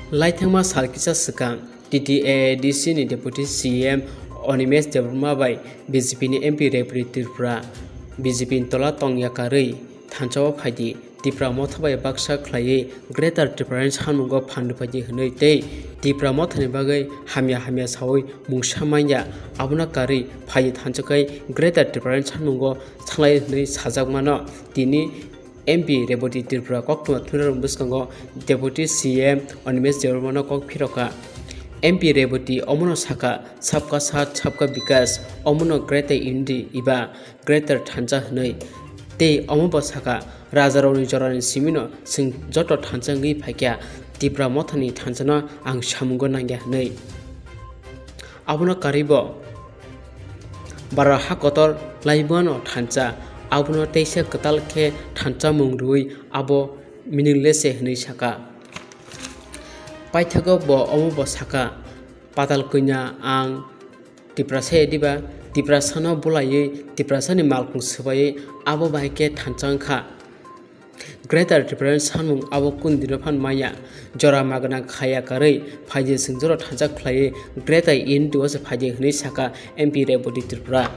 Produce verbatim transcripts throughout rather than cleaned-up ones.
Laithangma salkisa sekang T T A D C ni Deputy C M Onimes Devrma by B J P ni M P Reboti Tripura B J P tola Tongya Kari Thanchawa Phadi Tripura Mothabai Baksa Khwlaye Greater Tipraland Samungo Phanduphadi Hwnwi tei Tripura Mothani bagai hamya hamya sawi mungsamanya abuna Kari Phadi Thanchakai Greater Tipraland Samungo Thanglai Hwnwi sajakmano tini M P Reboti Tripura Khwna Thunarung Biskango Deputy C M Onimes Devrma Kok Phiroka M P Reboti Omono Sakha Sabka Sat Sabka Bikas Omono Greater Indi Iba Greater Thancha Hwnwi tei Omobo Sakha Rajaroni Jorani Simino Sing Joto Thanchangwi Phakya Tripura Mothani Thanchano Ang Samungo Nangya Hwnwi Abono Karibo Bara Hakotor Laibano Thancha Abono teisa katal khe thancha mungrui abo meaningless hwnwi saka paithago bo omobo saka patal kunya ang Tripura se diba Tripura sano bulaye Tripura sani malkung swaye abo baike thanchang kha Greater Tipraland sanmung abo kundino phan maya jora magana khaya karei phaije singjoro thancha khlaye Greater Indio se phaije hwnwi saka M P Reboti Tripura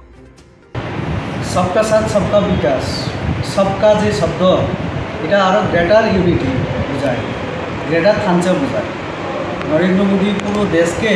सबका साथ सबका विकास सबका जे शब्द এটা আরো greater unity বোঝায় greater থানচা বোঝায় নরেন্দ্র মোদী পুরো দেশকে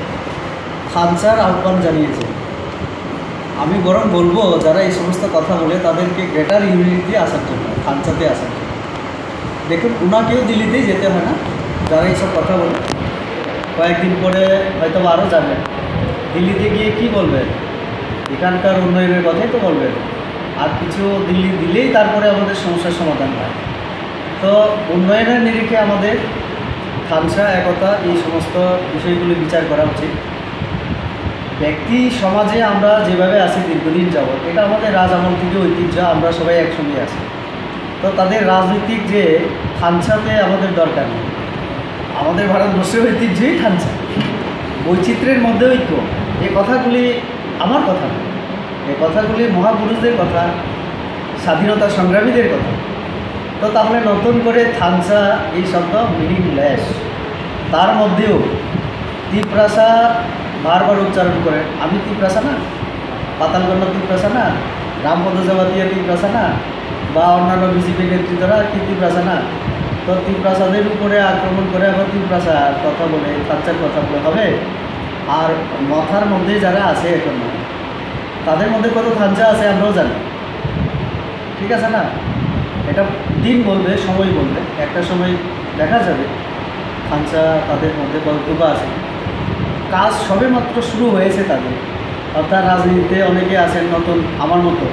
থানচার আহ্বান জানিয়েছে আমি বরং বলবো যারা এই সমস্ত কথা বলে তাদেরকে গ্রেটার ইউনিটিতে আসার জন্য থানচাতে আসার জন্য দেখুন ওনাকেও দিল্লিতেই যেতে হয় না যারা এইসব কথা বলে কয়েকদিন পরে হয়তো আরও যাবেন দিল্লিতে গিয়ে কি বলবেন এখানকার উন্নয়নের কথাই তো বলবেন আর কিছু দিল্লি দিলেই তারপরে আমাদের সমস্যার সমাধান হয় তো উন্নয়নের নিরিখে আমাদের থানচা একতা এই সমস্ত বিষয়গুলি বিচার করা উচিত ব্যক্তি সমাজে আমরা যেভাবে আছি দীর্ঘদিন যাবত এটা আমাদের রাজ আমল থেকে ঐতিহ্য আমরা সবাই একসঙ্গে আছি তো তাদের রাজনৈতিক যে থানচাতে আমাদের দরকার নেই আমাদের ভারতবর্ষের ঐতিহ্যই থানচা বৈচিত্র্যের মধ্যে ঐক্য এই কথাগুলি আমার কথা এই কথাগুলি মহাপুরুষদের কথা স্বাধীনতা সংগ্রামীদের কথা তো তাহলে নতুন করে থানচা এই শব্দ মিনিংলেস তার মধ্যেও ত্রিপ্রাসা বারবার উচ্চারণ করে আমি ত্রিপ্রাসা না পাতালগণ্ড ত্রিপ্রাসা না রামপদ জগতিয়া ত্রিপ্রাসা না বা অন্যান্য বিজেপি নেতৃত্বরা কি ত্রিপ্রাসা না তো ত্রিপ্রাসাদের উপরে আক্রমণ করে আবার ত্রিপ্রাসার কথা বলে থানচার কথা বলে হবে আর মাথার মধ্যে যারা আছে এখন তাদের মধ্যে কত থানচা আছে আমরাও জানি ঠিক আছে না এটা দিন বলবে সময় বলবে একটা সময় দেখা যাবে থানচা তাদের মধ্যে কতটুকু আছে কাজ সবে মাত্র শুরু হয়েছে তাদের অর্থাৎ রাজনীতিতে অনেকে আছেন নতুন আমার মতো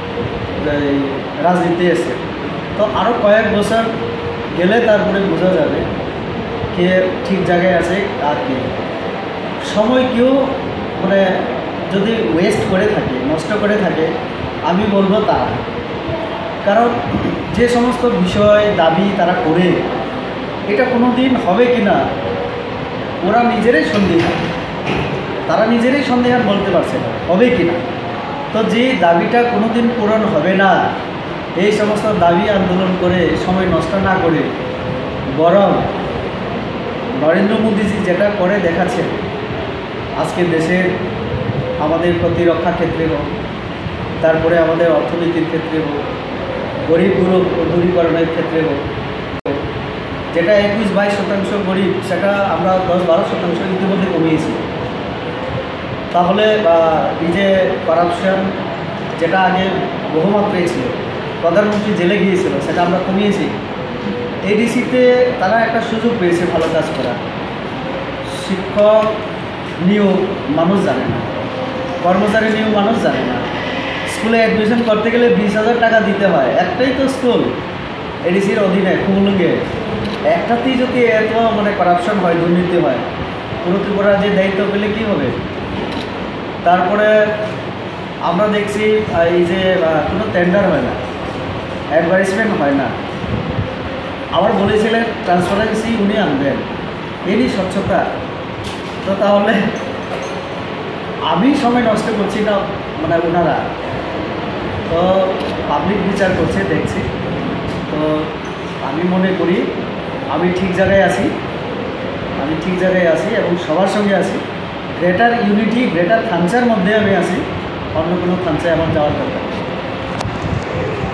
রাজনীতি এসে তো আরও কয়েক বছর গেলে তারপরে বোঝা যাবে কে ঠিক জায়গায় আছে আর কে সময় কেউ মানে যদি ওয়েস্ট করে থাকে নষ্ট করে থাকে আমি বলবো তারা কারণ যে সমস্ত বিষয় দাবি তারা করে এটা কোনো দিন হবে কি না ওরা নিজেরাই সন্দেহান তারা নিজেরাই সন্দেহান বলতে পারছে না হবে কি না তো যে দাবিটা কোনো দিন পূরণ হবে না এই সমস্ত দাবি আন্দোলন করে সময় নষ্ট না করে বরং নরেন্দ্র মোদীজি যেটা করে দেখাচ্ছে আজকে দেশের আমাদের প্রতিরক্ষা ক্ষেত্রে হোক তারপরে আমাদের অর্থনীতির ক্ষেত্রে হোক গরিব দূরীকরণের ক্ষেত্রে হোক যেটা একুশ বাইশ শতাংশ গরিব সেটা আমরা দশ বারো শতাংশ ইতিমধ্যে কমিয়েছি তাহলে এই যে করাপশন যেটা আগে বহুমাত্রায় ছিল প্রধানমন্ত্রী জেলে গিয়েছিল সেটা আমরা কমিয়েছি এডিসিতে তারা একটা সুযোগ পেয়েছে ভালো কাজ করা শিক্ষক নিয়োগ মানুষ জানে না কর্মচারী নিয়োগ মানুষ জানে না স্কুলে অ্যাডমিশন করতে গেলে বিশ হাজার টাকা দিতে হয় একটাই তো স্কুল এডিসির অধীনে খুলঙ্গে একটাতেই যদি এত মানে করাপশন হয় দুর্নীতি হয় পুরো ত্রিপুরা যে দায়িত্ব পেলে কী হবে তারপরে আমরা দেখছি এই যে কোনো টেন্ডার হয় না অ্যাডভার্টাইজমেন্ট হয় না আবার বলেছিলেন ট্রান্সপারেন্সি উনি আনবেন এরই স্বচ্ছতা তো তাহলে আমি সময় নষ্ট করছি না মানে ওনারা তো পাবলিক বিচার করছে দেখছি তো আমি মনে করি আমি ঠিক জায়গায় আছি আমি ঠিক জায়গায় আছি এবং সবার সঙ্গে আছি। গ্রেটার ইউনিটি গ্রেটার থানচার মধ্যে আমি আছি, অন্য কোনো থানচায় আমার যাওয়ার দরকার।